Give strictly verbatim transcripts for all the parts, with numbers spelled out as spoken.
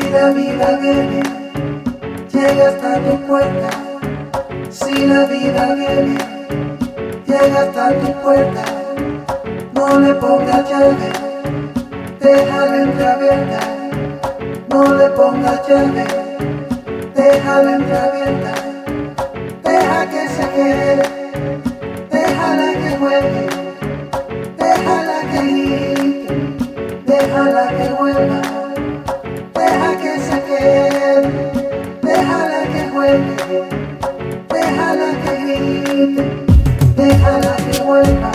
la vida viene, llega hasta tu puerta. Si la vida viene, llega hasta tu puerta. No le pongas llave, déjala entreabierta. No le pongas llave, déjala entreabierta. Deja que se quede, déjala que juegue, déjala que grite, déjala que vuelva. Deja que se quede, déjala que juegue, déjala que grite, déjala que vuelva.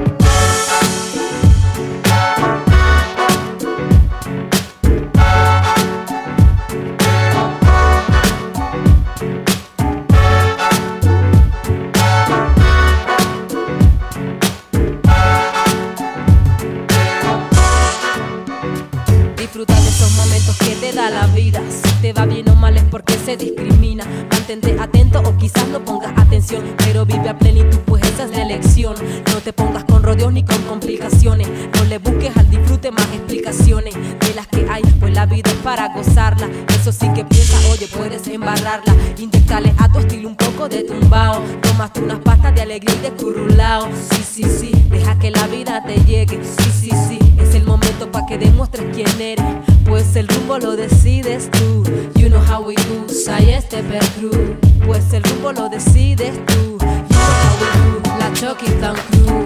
Disfruta de esos momentos que te da la vida. Si te va bien o mal es porque se discrimina. Mantente atento o quizás no pongas atención, pero vive a plenitud, pues esa es la elección. No te pongas con rodeos ni con complicaciones. No le busques al disfrute más explicaciones de las que hay, pues la vida es para gozarla. Eso sí que piensa, oye, puedes embarrarla. Inyectale a tu estilo un poco de tumbao. Tomaste unas pastas de alegría y de currulao. Sí, sí, sí, deja que la vida te llegue. Sí, sí, sí, es el momento pa' que demuestres quién eres, pues el rumbo lo decides tú. You know how we do, Sidestepper crew. Pues el rumbo lo decides tú. You know how we do, la Choking Down crew.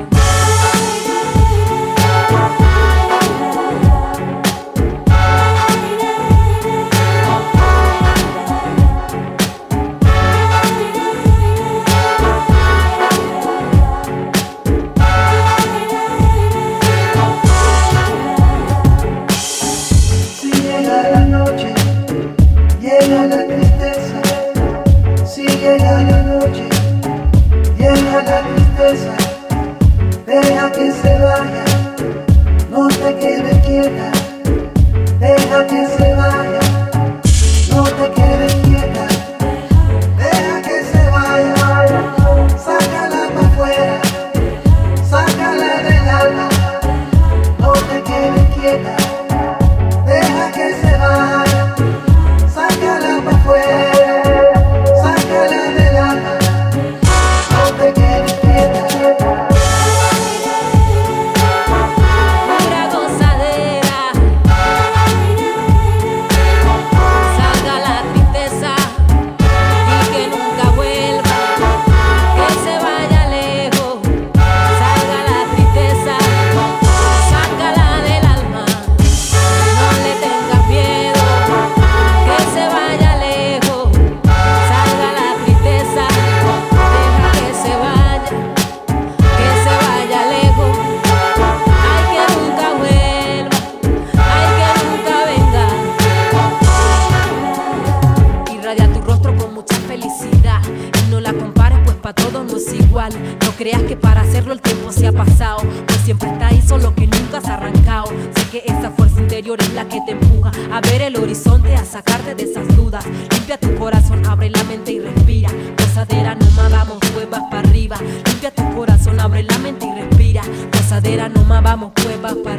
Llega la tristeza, si llega la noche, llega la tristeza. Deja que se vaya, no te quedes quieta. Deja que se vaya, no te quedes quieta. Deja que se vaya, sácala pa' afuera, sácala del alma. No te quedes quieta, deja que se vaya. Sácala pa' afuera, sácala del alma, no te quedes quieta. Pura gozadera, salga la tristeza y que nunca vuelva, que se vaya lejos. Salga la tristeza, sácala del alma, no le tengas miedo. Que se vaya lejos, salga la tristeza, deja que se vaya, que se vaya lejos. Ay, que nunca vuelva, ay, que nunca venga. Irradia tu rostro con mucha felicidad y no la compares, pues pa' todo no es igual. No creas que para hacerlo el tiempo se ha pasado, pues siempre está ahí, solo que nunca se ha arrancado. Sé que esa fuerza interior es la que te empuja a ver el horizonte, a sacarte de esas dudas. Limpia tu corazón, abre la mente y respira. Gozadera, no más vamos, pues vas para arriba. Limpia tu corazón, abre la mente y respira. Gozadera, no más vamos, pues vas para arriba.